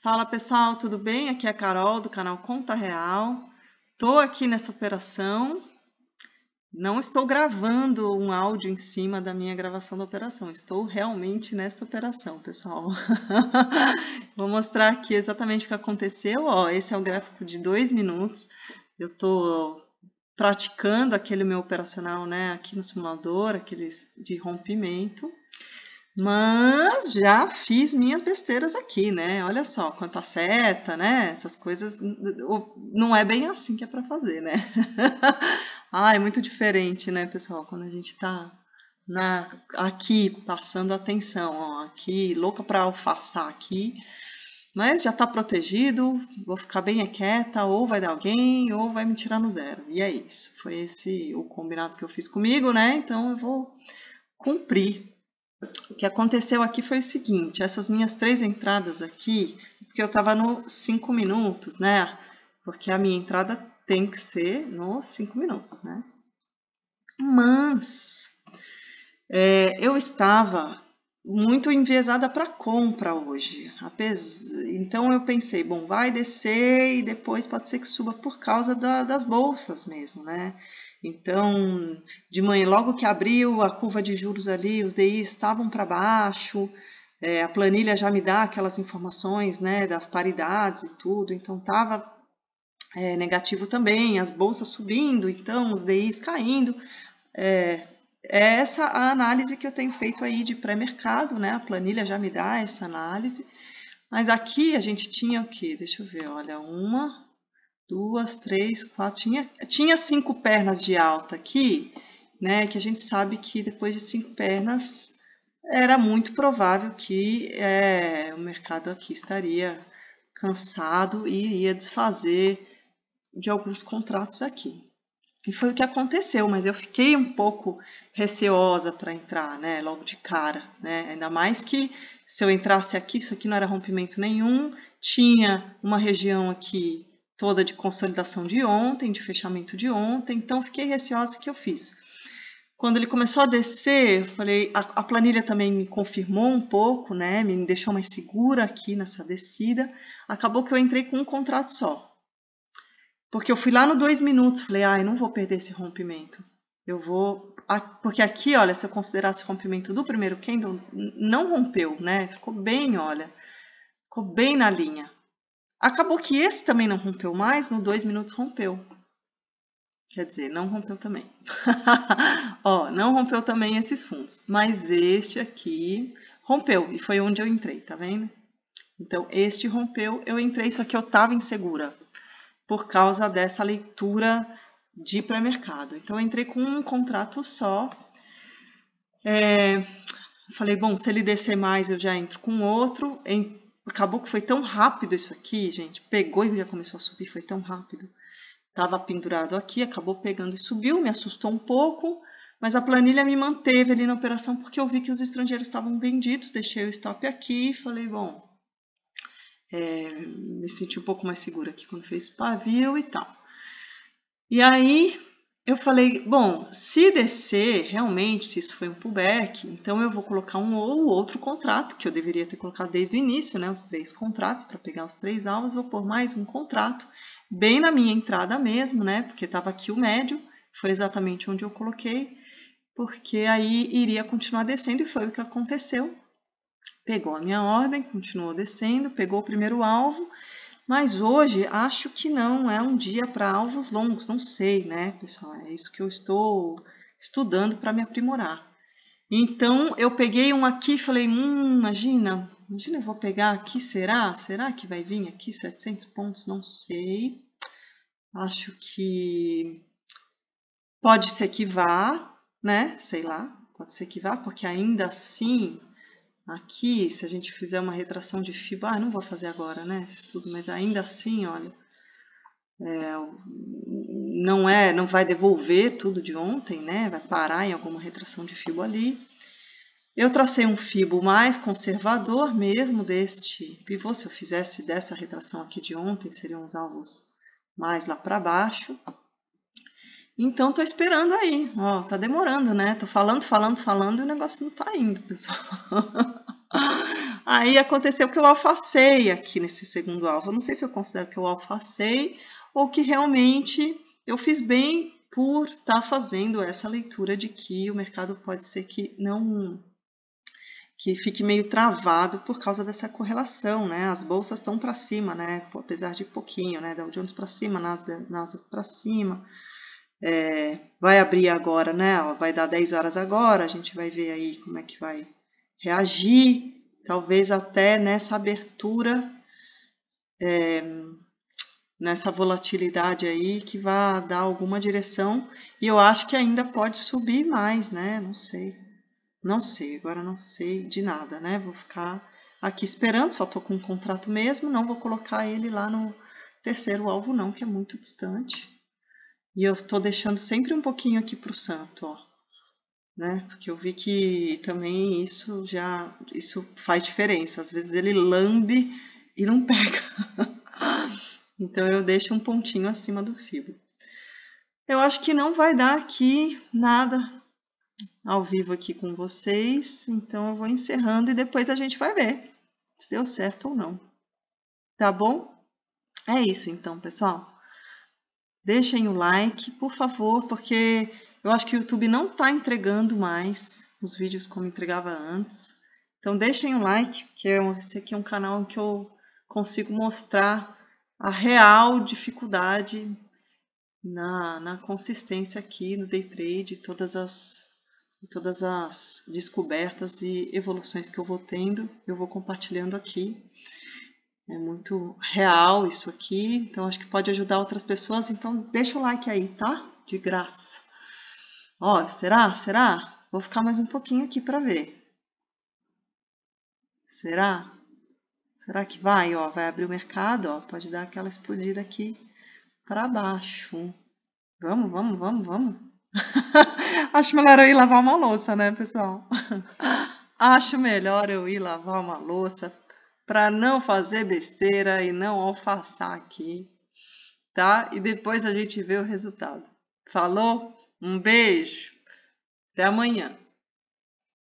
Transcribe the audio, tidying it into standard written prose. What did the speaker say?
Fala pessoal, tudo bem? Aqui é a Carol do canal Conta Real. Estou aqui nessa operação. Não estou gravando um áudio em cima da minha gravação da operação. Estou realmente nesta operação, pessoal. Vou mostrar aqui exatamente o que aconteceu. Ó, esse é o gráfico de 2 minutos. Eu estou praticando aquele meu operacional, né, aqui no simulador, aquele de rompimento. Mas já fiz minhas besteiras aqui, né? Olha só, quanta seta, né? Essas coisas não é bem assim que é para fazer, né? Ah, é muito diferente, né, pessoal? Quando a gente tá aqui passando atenção, ó, aqui louca para alfaçar aqui, mas já tá protegido, vou ficar bem quieta, ou vai dar alguém, ou vai me tirar no zero. E é isso. Foi esse o combinado que eu fiz comigo, né? Então eu vou cumprir. O que aconteceu aqui foi o seguinte, essas minhas 3 entradas aqui, porque eu estava no 5 minutos, né? Porque a minha entrada tem que ser nos 5 minutos, né? Mas eu estava muito enviesada para compra hoje. Então eu pensei, bom, vai descer e depois pode ser que suba por causa das bolsas mesmo, né? Então, de manhã, logo que abriu a curva de juros ali, os DIs estavam para baixo, a planilha já me dá aquelas informações, né, das paridades e tudo, então estava negativo também, as bolsas subindo, então os DIs caindo. É essa a análise que eu tenho feito aí de pré-mercado, né? A planilha já me dá essa análise. Mas aqui a gente tinha o quê? Deixa eu ver, olha, 1, 2, 3, 4, tinha 5 pernas de alta aqui, né? Que a gente sabe que depois de 5 pernas era muito provável que o mercado aqui estaria cansado e iria desfazer de alguns contratos aqui. E foi o que aconteceu, mas eu fiquei um pouco receosa para entrar, né, logo de cara, né? Ainda mais que se eu entrasse aqui, isso aqui não era rompimento nenhum, tinha uma região aqui toda de consolidação de ontem, de fechamento de ontem, então fiquei receosa. O que eu fiz? Quando ele começou a descer, eu falei, a planilha também me confirmou um pouco, né, me deixou mais segura aqui nessa descida, acabou que eu entrei com um contrato só. Porque eu fui lá no 2 minutos, falei, ai, não vou perder esse rompimento. Eu vou... Porque aqui, olha, se eu considerasse o rompimento do primeiro candle, não rompeu, né? Ficou bem, olha, ficou bem na linha. Acabou que esse também não rompeu mais, no 2 minutos rompeu. Quer dizer, não rompeu também. Ó, não rompeu também esses fundos. Mas este aqui rompeu, e foi onde eu entrei, tá vendo? Então, este rompeu, eu entrei, só que eu tava insegura por causa dessa leitura de pré-mercado. Então, eu entrei com um contrato só. Falei, bom, se ele descer mais, eu já entro com outro. Acabou que foi tão rápido isso aqui, gente. Pegou e já começou a subir, foi tão rápido. Estava pendurado aqui, acabou pegando e subiu, me assustou um pouco. Mas a planilha me manteve ali na operação porque eu vi que os estrangeiros estavam vendidos. Deixei o stop aqui e falei, bom... me senti um pouco mais segura aqui quando fez o pavio e tal. E aí eu falei, bom, se descer realmente, se isso foi um pullback, então eu vou colocar um ou outro contrato, que eu deveria ter colocado desde o início, né, os 3 contratos, para pegar os 3 alvos, vou pôr mais um contrato, bem na minha entrada mesmo, né, porque estava aqui o médio, foi exatamente onde eu coloquei, porque aí iria continuar descendo e foi o que aconteceu. Pegou a minha ordem, continuou descendo, pegou o primeiro alvo, mas hoje acho que não é um dia para alvos longos, não sei, né, pessoal? É isso que eu estou estudando para me aprimorar. Então, eu peguei um aqui e falei, imagina eu vou pegar aqui, será? Será que vai vir aqui 700 pontos? Não sei. Acho que pode ser que vá, né? Sei lá, pode ser que vá, porque ainda assim... Aqui, se a gente fizer uma retração de FIBA, não vou fazer agora, né, isso tudo, mas ainda assim, olha, não vai devolver tudo de ontem, né, vai parar em alguma retração de FIBO ali. Eu tracei um FIBO mais conservador mesmo deste pivô, se eu fizesse dessa retração aqui de ontem, seriam os alvos mais lá para baixo. Então, tô esperando aí, ó, tá demorando, né, tô falando e o negócio não tá indo, pessoal. Aí aconteceu que eu alfacei aqui nesse segundo alvo. Eu não sei se eu considero que eu alfacei ou que realmente eu fiz bem por estar fazendo essa leitura de que o mercado pode ser que não, que fique meio travado por causa dessa correlação, né? As bolsas estão para cima, né? Apesar de pouquinho, né? Dow Jones para cima, Nasdaq para cima. Vai abrir agora, né? Vai dar 10 horas agora, a gente vai ver aí como é que vai reagir, talvez até nessa abertura, nessa volatilidade aí que vai dar alguma direção, e eu acho que ainda pode subir mais, né? Não sei, agora não sei de nada, né? Vou ficar aqui esperando, só tô com um contrato mesmo, não vou colocar ele lá no terceiro alvo não, que é muito distante. E eu tô deixando sempre um pouquinho aqui pro santo, ó, né? Porque eu vi que também isso faz diferença. Às vezes ele lambe e não pega. Então eu deixo um pontinho acima do fibro. Eu acho que não vai dar aqui nada ao vivo aqui com vocês, então eu vou encerrando e depois a gente vai ver se deu certo ou não. Tá bom? É isso então, pessoal. Deixem o like, por favor, porque eu acho que o YouTube não está entregando mais os vídeos como entregava antes. Então deixem o like, porque esse aqui é um canal em que eu consigo mostrar a real dificuldade na consistência aqui no day trade, todas as descobertas e evoluções que eu vou tendo, eu vou compartilhando aqui. É muito real isso aqui, então acho que pode ajudar outras pessoas, então deixa o like aí, tá? De graça. Ó, será? Será? Vou ficar mais um pouquinho aqui para ver. Será? Será que vai? Ó, vai abrir o mercado, ó, pode dar aquela explodida aqui para baixo. Vamos, vamos, vamos, vamos. Acho melhor eu ir lavar uma louça, né, pessoal? Acho melhor eu ir lavar uma louça para não fazer besteira e não alfaçar aqui, tá? E depois a gente vê o resultado. Falou? Um beijo. Até amanhã.